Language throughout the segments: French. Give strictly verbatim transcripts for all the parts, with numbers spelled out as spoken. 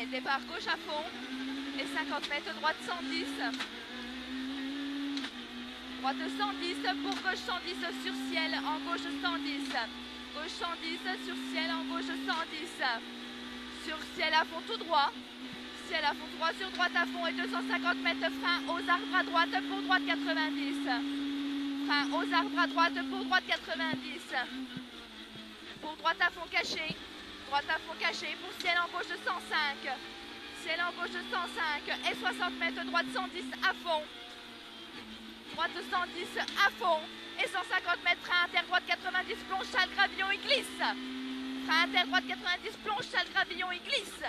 Allez, départ gauche à fond. Et cinquante mètres, droite cent dix. Droite cent dix, pour gauche cent dix sur ciel, en gauche cent dix. Gauche cent dix, sur ciel, en gauche cent dix. Sur ciel à fond tout droit. Ciel à fond droit, sur droite à fond et deux cent cinquante mètres, frein aux arbres à droite pour droite quatre-vingt-dix. Frein aux arbres à droite pour droite quatre-vingt-dix. Pour droite à fond caché. Droite à fond caché, pour ciel en gauche cent cinq. Ciel en gauche cent cinq et soixante mètres, droite cent dix à fond. Droite cent dix à fond et cent cinquante mètres, frein inter, droite quatre-vingt-dix, plonge, chale, gravillon, il glisse. Frein inter, droite quatre-vingt-dix, plonge, chale, gravillon, il glisse.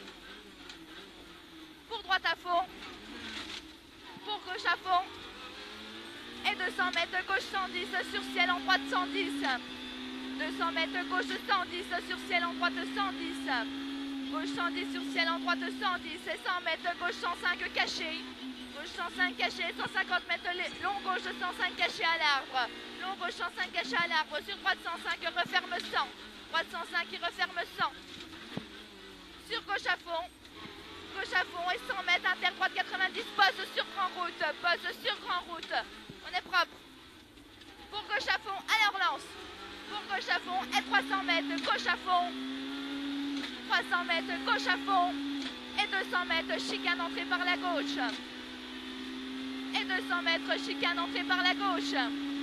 Pour droite à fond, pour gauche à fond et deux cents mètres, gauche cent dix, sur ciel en droite cent dix. deux cents mètres, gauche cent dix, sur ciel en droite cent dix. Gauche cent dix, sur ciel en droite cent dix et cent mètres, gauche cent cinq caché. Gauche cent cinq caché, cent cinquante mètres, long gauche cent cinq caché à l'arbre. Long gauche cent cinq caché à l'arbre, sur droite cent cinq, referme cent. Droite cent cinq, il referme cent. Sur gauche à fond. Gauche à fond et cent mètres, inter, droite quatre-vingt-dix, pose sur grand route. Pose sur grand route. On est propre. Pour gauche à fond, allez on relance. Pour gauche à fond et trois cents mètres, gauche à fond. trois cents mètres, gauche à fond. Et deux cents mètres, chicane entrée par la gauche. Et deux cents mètres, chicane entrée par la gauche.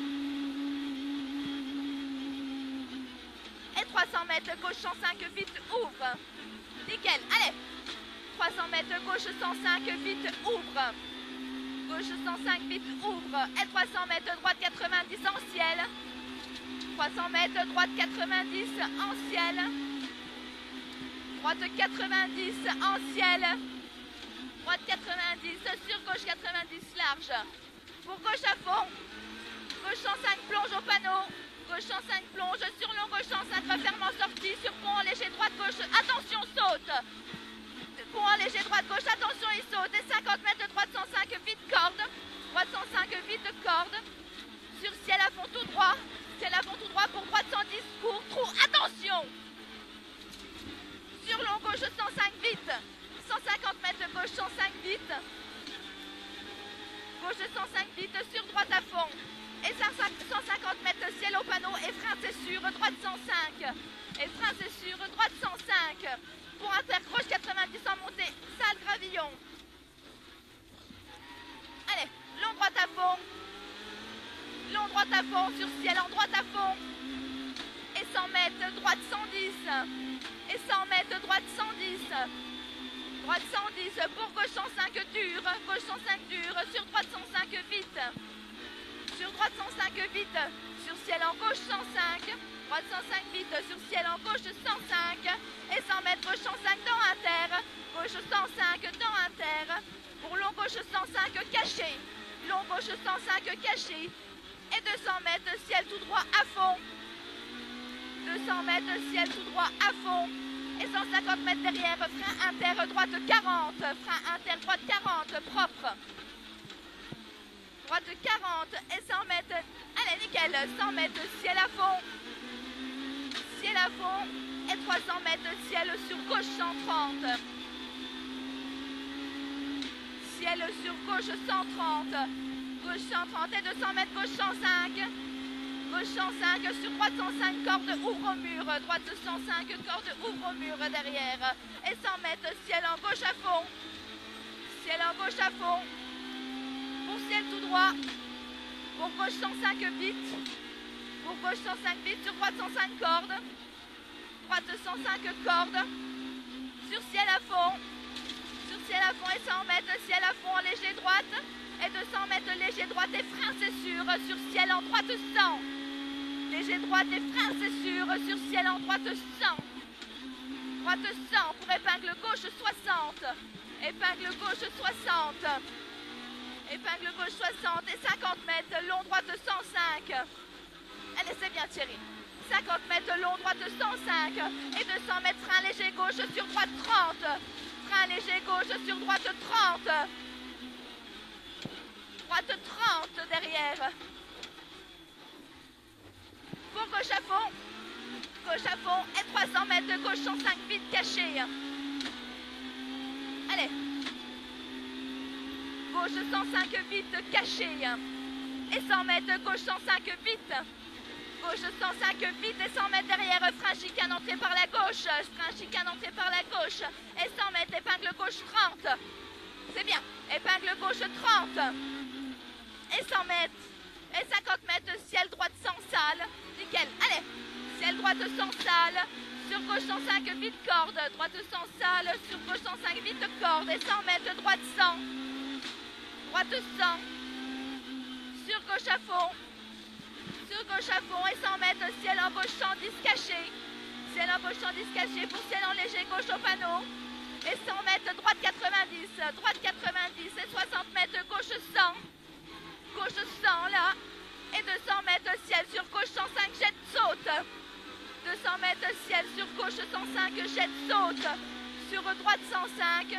Et trois cents mètres, gauche cent cinq, vite, ouvre. Nickel, allez. trois cents mètres, gauche cent cinq, vite, ouvre. Gauche cent cinq, vite, ouvre. Et trois cents mètres, droite quatre-vingt-dix en ciel. trois cents mètres, droite quatre-vingt-dix en ciel. Droite quatre-vingt-dix en ciel. Droite quatre-vingt-dix, sur gauche quatre-vingt-dix large. Pour gauche à fond. Gauche cent cinq, plonge au panneau. Gauche cent cinq, plonge. Sur long gauche cent cinq, referme en sortie. Sur pont en léger, droite gauche. Attention, saute. Pont en léger, droite gauche. Attention, il saute. Et cinquante mètres, droite cent cinq, vite corde. Droite cent cinq, vite corde. Sur ciel à fond tout droit. Ciel à fond tout droit pour droite cent dix, court, trou. Attention. Sur long gauche cent cinq, vite. cent cinquante mètres, gauche cent cinq, vite. Gauche cent cinq, vite, sur droite à fond. Et cent cinquante mètres, ciel au panneau et frein c'est sûr, droite cent cinq. Et frein c'est sûr, droite cent cinq. Pour inter, gauche quatre-vingt-dix en montée, salle gravillon. Allez, long droite à fond. Long droite à fond, sur ciel en droite à fond. Et cent mètres, droite cent dix. Et cent mètres, droite cent dix. Droite cent dix, pour gauche cent cinq, dur. Gauche cent cinq, dur. Sur droite cent cinq, vite. Sur droite cent cinq, vite. Sur ciel en gauche cent cinq. Droite cent cinq, vite. Sur ciel en gauche cent cinq. Et cent mètres, gauche cent cinq, dans inter. Gauche cent cinq, dans inter. Pour long gauche cent cinq, caché. Long gauche cent cinq, caché. Et deux cents mètres, ciel tout droit à fond. deux cents mètres, ciel tout droit à fond. Et cent cinquante mètres derrière, frein inter, droite quarante. Frein inter, droite quarante, propre. Droite quarante et cent mètres. Allez, nickel. cent mètres, ciel à fond. Ciel à fond. Et trois cents mètres, ciel sur gauche cent trente. Ciel sur gauche cent trente. Gauche cent trente et deux cents mètres, gauche cent cinq. Gauche cent cinq, sur droite cent cinq, corde ouvre au mur. Droite cent cinq, corde ouvre au mur derrière. Et cent mètres, ciel en gauche à fond. Ciel en gauche à fond. Pour ciel tout droit. Pour gauche cent cinq, vite. Pour gauche cent cinq, vite. Sur droite cent cinq, corde. Droite cent cinq, corde. Sur ciel à fond. Sur ciel à fond et cent mètres, ciel à fond en léger droite. Et deux cents mètres, léger droite et frein, c'est sûr. Sur ciel en droite cent. Léger droite et frein, c'est sûr. Sur ciel en droite cent. Droite cent pour épingle gauche soixante. Épingle gauche soixante. Épingle gauche soixante et cinquante mètres, long droite cent cinq. Allez, c'est bien Thierry. cinquante mètres, long droite cent cinq. Et deux cents mètres, frein léger gauche sur droite trente. Frein léger gauche sur droite trente. Droite trente derrière. Pour gauche à fond. Gauche à fond et trois cents mètres, gauche cent cinq, vite caché. allez. Gauche cent cinq, vite, caché. Et cent mètres, gauche cent cinq, vite. Gauche cent cinq, vite et cent mètres derrière, frein chicane, entrée par la gauche. Frein chicane, entrée par la gauche. Et cent mètres, épingle gauche trente. C'est bien. Épingle gauche trente. Et cent mètres. Et cinquante mètres, ciel droite sans salle. Nickel. Allez. Ciel droite sans salle. Sur gauche cent cinq, vite corde. Droite sans salle. Sur gauche cent cinq, vite corde. Et cent mètres, droite cent. Droite cent. Sur gauche à fond. Sur gauche à fond et cent mètres, ciel en gauche cent dix caché. Ciel en gauche cent dix caché pour ciel en léger gauche au panneau. Et cent mètres, droite quatre-vingt-dix. Droite quatre-vingt-dix et soixante mètres, gauche cent. Gauche cent là. Et deux cents mètres, ciel sur gauche cent cinq, jette saute. deux cents mètres, ciel sur gauche cent cinq, jette saute. Sur droite cent cinq.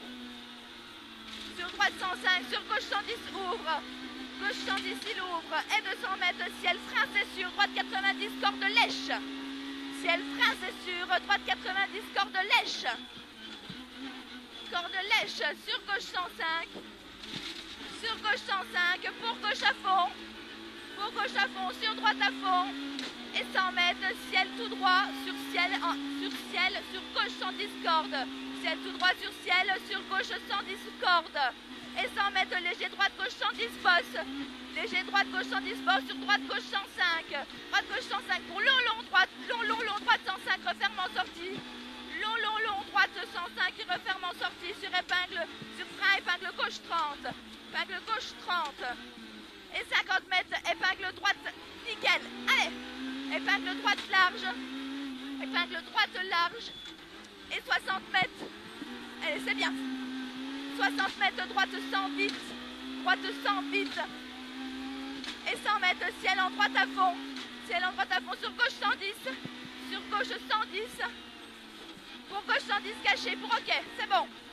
Sur droite cent cinq, sur gauche cent dix, ouvre. Gauche cent dix, il ouvre. Et deux cents mètres, ciel, frein, c'est sûr. Droite quatre-vingt-dix, corde lèche. Ciel, frein, c'est sûr. Droite quatre-vingt-dix, corde lèche. Corde lèche. Sur gauche cent cinq. Sur gauche cent cinq. Pour gauche à fond. Pour gauche à fond. Sur droite à fond. Et cent mètres, ciel tout droit. Sur ciel, en, sur ciel. Sur gauche cent dix, corde. Ciel tout droit sur ciel. Sur gauche cent dix, corde. Et cent mètres, léger droite, gauche cent dix, bosse. Léger droite, gauche cent dix, bosse. Sur droite, gauche cent cinq. Droite, gauche cent cinq. Pour long, long, droite. Long, long, long, droite cent cinq. Referme en sortie. Long, long, long, droite cent cinq. Referme en sortie. Sur épingle, sur frein, épingle gauche trente. Épingle gauche trente. Et cinquante mètres, épingle droite. Nickel. Allez. Épingle droite large. Épingle droite large. Et soixante mètres. Allez, c'est bien. soixante mètres, droite cent vite. Droite cent vite. Et cent mètres, ciel en droite à fond. Ciel en droite à fond. Sur gauche cent dix. Sur gauche cent dix. Pour gauche cent dix caché. Pour OK. C'est bon.